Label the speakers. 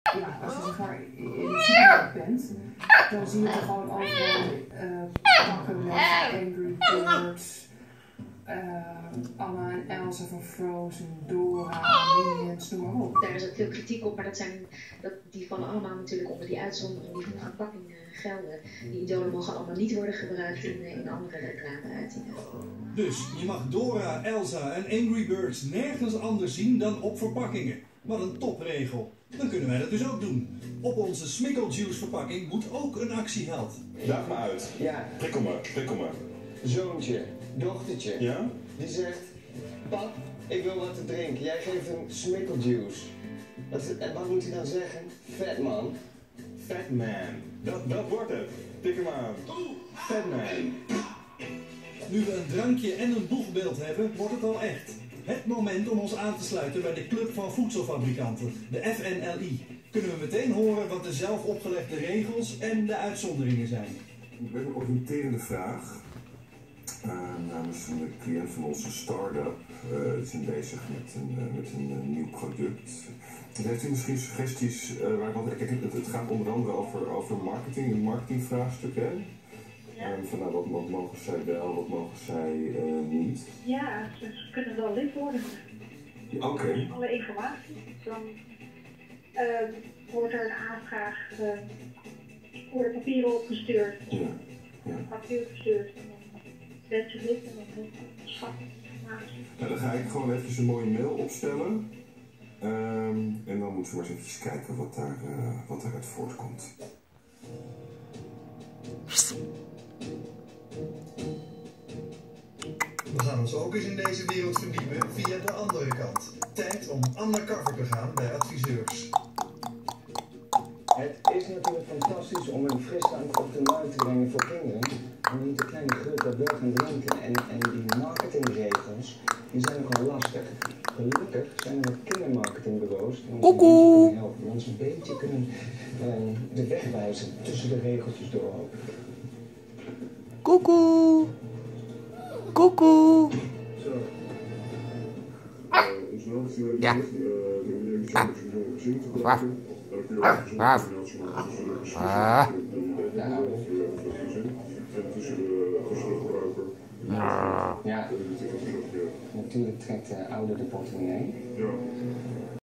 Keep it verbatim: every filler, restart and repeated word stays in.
Speaker 1: ja, als je zeg maar in de supermarkt bent, dan zie je er gewoon overal uh, pakken met Angry Birds, uh, Anna en Elsa van Frozen, Dora, Minions, noem maar op.
Speaker 2: Daar is ook veel kritiek op, maar dat zijn, dat, die vallen allemaal natuurlijk onder die uitzondering die van de verpakking uh, gelden. Die idolen mogen allemaal niet worden gebruikt in, in andere reclameuitingen.
Speaker 3: Dus je mag Dora, Elsa en Angry Birds nergens anders zien dan op verpakkingen. Wat een topregel. Dan kunnen wij dat dus ook doen. Op onze Smikkeljuice verpakking moet ook een actieheld.
Speaker 4: Daag me uit.
Speaker 5: Ja.
Speaker 4: Prikkel me, prikkel me.
Speaker 5: Zoontje, dochtertje.
Speaker 4: Ja?
Speaker 5: Die zegt, pap, ik wil wat te drinken. Jij geeft hem smikkeljuice. Wat, en wat moet hij dan zeggen? Vet man.
Speaker 4: Fat man. Dat, dat wordt het. Tik hem aan. Fat man.
Speaker 3: Nu we een drankje en een boegbeeld hebben, wordt het al echt. Het moment om ons aan te sluiten bij de Club van Voedselfabrikanten, de F N L I. Kunnen we meteen horen wat de zelf opgelegde regels en de uitzonderingen zijn.
Speaker 6: We hebben een oriënterende vraag. Uh, namens een cliënt van onze start-up. Uh, we zijn bezig met een, uh, met een uh, nieuw product. Heeft u misschien suggesties? Uh, waar, want, kijk, het, het gaat onder andere over, over marketing, een marketingvraagstuk. Hè?
Speaker 7: Ja.
Speaker 6: Um, van, nou, wat, wat mogen zij wel, wat mogen zij uh, niet?
Speaker 7: Ja, ze kunnen wel lid worden.
Speaker 6: Oké. Okay.
Speaker 7: Alle informatie. Dan uh, wordt er een aanvraag, uh, worden papieren opgestuurd.
Speaker 6: Ja. Ja.
Speaker 7: Papier gestuurd. En dan bent ze lid en dan heeft ze schat.
Speaker 6: Nou, dan ga ik gewoon even een mooie mail opstellen. Um, en dan moeten we maar eens even kijken wat, daar, uh, wat daaruit voortkomt.
Speaker 3: We gaan ons ook eens in deze wereld verdiepen via de andere kant. Tijd om undercover te gaan bij adviseurs.
Speaker 5: Het is natuurlijk fantastisch om een frisdrank op de markt te brengen voor kinderen. Maar niet de kleine groep dat wel gaan drinken. En, en die marketingregels, die zijn nogal lastig. Gelukkig zijn er kindermarketingbureaus die ons een beetje kunnen helpen. Die ons een beetje kunnen uh, de weg wijzen tussen de regeltjes door ook.
Speaker 8: Koekoe. Koekoe.
Speaker 6: Zo. Uh, ons nodig
Speaker 8: ja. Waf. Waf. Ah.
Speaker 5: Ja, natuurlijk trekt de ouder de portemonnee.